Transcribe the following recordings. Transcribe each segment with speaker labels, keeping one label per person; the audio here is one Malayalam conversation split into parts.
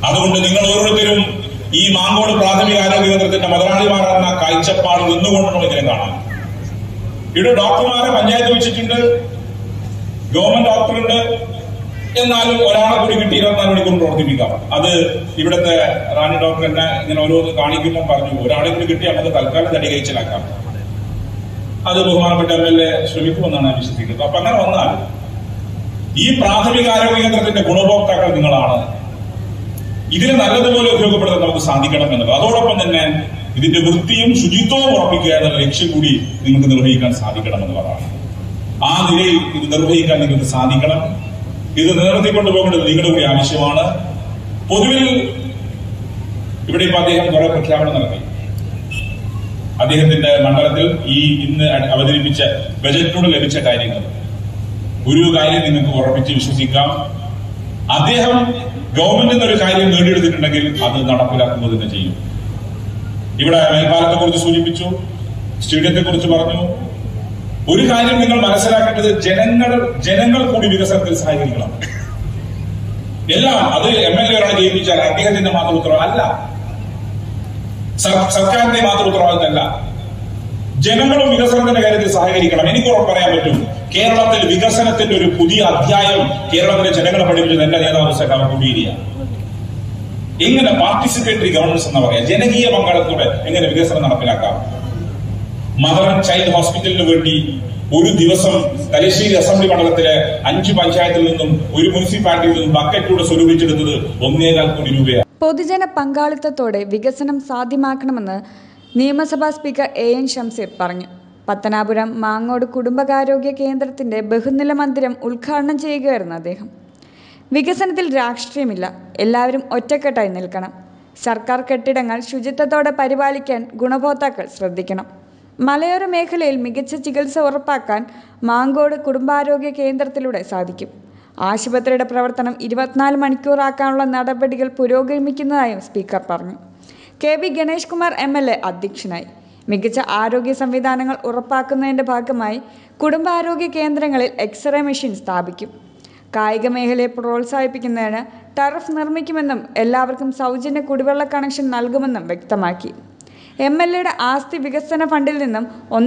Speaker 1: അതുകൊണ്ട് നിങ്ങൾ ഓരോരുത്തരും ഈ മാങ്കോട് പ്രാഥമിക ആരോഗ്യ കേന്ദ്രത്തിന്റെ മുതലാളിമാരെന്ന കാഴ്ചപ്പാട് നിന്നുകൊണ്ടാണ് ഇതിനെ കാണാൻ. ഇവിടെ ഡോക്ടർമാരെ പഞ്ചായത്ത് വെച്ചിട്ടുണ്ട്, ഗവൺമെന്റ് ഡോക്ടറുണ്ട്, എന്നാലും ഒരാളെ കൂടി കിട്ടി 24 മണിക്കൂർ പ്രവർത്തിപ്പിക്കാം. അത് ഇവിടുത്തെ റാണി ഡോക്ടർ എന്നെ ഇങ്ങനെ ഓരോന്ന് കാണിക്കുമ്പോൾ പറഞ്ഞു, ഒരാളെ കൂടി കിട്ടി നമുക്ക് തൽക്കാലം തടി കഴിച്ചിലാക്കാം. അത് ബഹുമാനപ്പെട്ട MLA ശ്രമിക്കുമെന്നാണ് ഞാൻ വിശ്വസിക്കുന്നത്. അപ്പൊ അങ്ങനെ വന്നാൽ ഈ പ്രാഥമിക ആരോഗ്യ കേന്ദ്രത്തിന്റെ ഗുണഭോക്താക്കൾ നിങ്ങളാണ്. ഇതിനെ നല്ലതുപോലെ ഉപയോഗപ്പെടുത്താൻ നമുക്ക് സാധിക്കണം എന്നത്, അതോടൊപ്പം തന്നെ ഇതിന്റെ വൃത്തിയും ശുചിത്വവും ഉറപ്പിക്കുക എന്നുള്ള ലക്ഷ്യം കൂടി നിങ്ങൾക്ക് നിർവഹിക്കാൻ സാധിക്കണം എന്നുള്ളതാണ്. ആ നിലയിൽ ഇത് നിർവഹിക്കാൻ നിങ്ങൾക്ക് സാധിക്കണം. ഇത് നിലനിർത്തിക്കൊണ്ടുപോകേണ്ടത് നിങ്ങളുടെ കൂടി ആവശ്യമാണ്. പൊതുവിൽ ഇവിടെ ഇപ്പൊ അദ്ദേഹം കുറെ പ്രഖ്യാപനം നടത്തി. അദ്ദേഹത്തിന്റെ മണ്ഡലത്തിൽ ഈ ഇന്ന് അവതരിപ്പിച്ച ബജറ്റിനോട് ലഭിച്ച കാര്യങ്ങൾ ഒരു കാര്യം നിങ്ങൾക്ക് ഉറപ്പിച്ച് വിശ്വസിക്കാം, അദ്ദേഹം ഗവൺമെന്റിൽ നിന്നൊരു കാര്യം നേടിയെടുത്തിട്ടുണ്ടെങ്കിൽ അത് നടപ്പിലാക്കുക തന്നെ ചെയ്യും. ഇവിടെ മേൽപ്പാലത്തെ കുറിച്ച് സൂചിപ്പിച്ചു, സ്റ്റേഡിയത്തെ കുറിച്ച് പറഞ്ഞു. ഒരു കാര്യം നിങ്ങൾ മനസ്സിലാക്കേണ്ടത്, ജനങ്ങൾ കൂടി വികസനത്തിൽ സഹായിക്കണം. എല്ലാം അത് MLA ഒരാളെ ജയിപ്പിച്ചാൽ അദ്ദേഹത്തിന്റെ മാത്രം ഉത്തരവാദിത്തം അല്ല, സർക്കാരിന്റെ മാത്രം ഉത്തരവാദിത്തമല്ല. ജനങ്ങളും വികസനത്തിന്റെ കാര്യത്തിൽ സഹകരിക്കണം. എനിക്ക് ഉറപ്പ് പറയാൻ പറ്റും, കേരളത്തിൽ വികസനത്തിന്റെ ഒരു പുതിയ അധ്യായം കേരളത്തിലെ ജനങ്ങളെ പഠിപ്പിച്ചത് എന്റെ നേതാവ് സഖാവ് കോടിയേരിയാണ്. എങ്ങനെ പാർട്ടിസിപ്പേറ്ററി ഗവർണൻസ് എന്ന് പറയാം, ജനകീയ പങ്കാളിത്തത്തോടെ എങ്ങനെ വികസനം നടപ്പിലാക്കാം. മദർ ആൻഡ് ചൈൽഡ് ഹോസ്പിറ്റലിന് വേണ്ടി ഒരു ദിവസം തലശ്ശേരി അസംബ്ലി മണ്ഡലത്തിലെ 5 പഞ്ചായത്തിൽ നിന്നും ഒരു മുനിസിപ്പാലിറ്റിയിൽ നിന്നും ബക്കറ്റിലൂടെ സ്വരൂപിച്ചെടുത്തത് 1.25 കോടി രൂപയാണ്.
Speaker 2: പൊതുജന പങ്കാളിത്തത്തോടെ വികസനം സാധ്യമാക്കണമെന്ന് നിയമസഭാ സ്പീക്കർ AN ഷംസീർ പറഞ്ഞു. പത്തനാപുരം മാങ്ങോട് കുടുംബാരോഗ്യ കേന്ദ്രത്തിന്റെ ബഹുനില മന്ദിരം ഉദ്ഘാടനം ചെയ്യുകയായിരുന്നു അദ്ദേഹം. വികസനത്തിൽ രാഷ്ട്രീയമില്ല, എല്ലാവരും ഒറ്റക്കെട്ടായി നിൽക്കണം. സർക്കാർ കെട്ടിടങ്ങൾ ശുചിത്വത്തോടെ പരിപാലിക്കാൻ ഗുണഭോക്താക്കൾ ശ്രദ്ധിക്കണം. മലയോര മേഖലയിൽ മികച്ച ചികിത്സ ഉറപ്പാക്കാൻ മാങ്കോട് കുടുംബാരോഗ്യ കേന്ദ്രത്തിലൂടെ സാധിക്കും. ആശുപത്രിയുടെ പ്രവർത്തനം 24 മണിക്കൂറാക്കാനുള്ള നടപടികൾ പുരോഗമിക്കുന്നതായും സ്പീക്കർ പറഞ്ഞു. KV ഗണേഷ് കുമാർ MLA അധ്യക്ഷനായി. മികച്ച ആരോഗ്യ സംവിധാനങ്ങൾ ഉറപ്പാക്കുന്നതിന്റെ ഭാഗമായി കുടുംബാരോഗ്യ കേന്ദ്രങ്ങളിൽ എക്സ്റേ മെഷീൻ സ്ഥാപിക്കും. കായിക മേഖലയെ പ്രോത്സാഹിപ്പിക്കുന്നതിന് ടർഫ് നിർമ്മിക്കുമെന്നും എല്ലാവർക്കും സൗജന്യ കുടിവെള്ള കണക്ഷൻ നൽകുമെന്നും വ്യക്തമാക്കി. MLAയുടെ ആസ്തി വികസന ഫണ്ടിൽ നിന്നും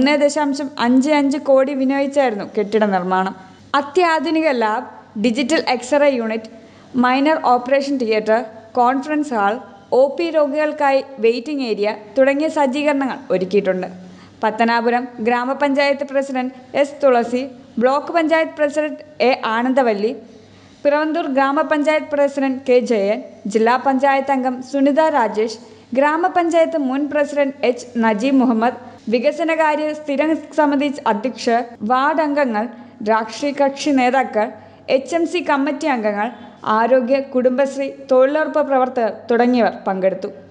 Speaker 2: 1.55 കോടി വിനിയോഗിച്ചായിരുന്നു കെട്ടിട നിർമ്മാണം. അത്യാധുനിക lab, digital x ray unit, minor operation theatre, conference hall, OP രോഗികൾക്കായി വെയിറ്റിംഗ് ഏരിയ തുടങ്ങിയ സജ്ജീകരണങ്ങൾ ഒരുക്കിയിട്ടുണ്ട്. Pathanapuram grama panchayat president S Thulasi, block panchayat president A Anandavalli, Piravanthur grama panchayat president K Jayan, ജില്ലാ പഞ്ചായത്ത് അംഗം സുനിത രാജേഷ്, ഗ്രാമപഞ്ചായത്ത് മുൻ പ്രസിഡന്റ് H നജീബ് മുഹമ്മദ്, വികസനകാര്യ സ്ഥിരം സമിതി അധ്യക്ഷർ, വാർഡ് അംഗങ്ങൾ, രാഷ്ട്രീയ കക്ഷി നേതാക്കൾ, HMC കമ്മിറ്റി അംഗങ്ങൾ, ആരോഗ്യ, കുടുംബശ്രീ, തൊഴിലുറപ്പ് പ്രവർത്തകർ തുടങ്ങിയവർ പങ്കെടുത്തു.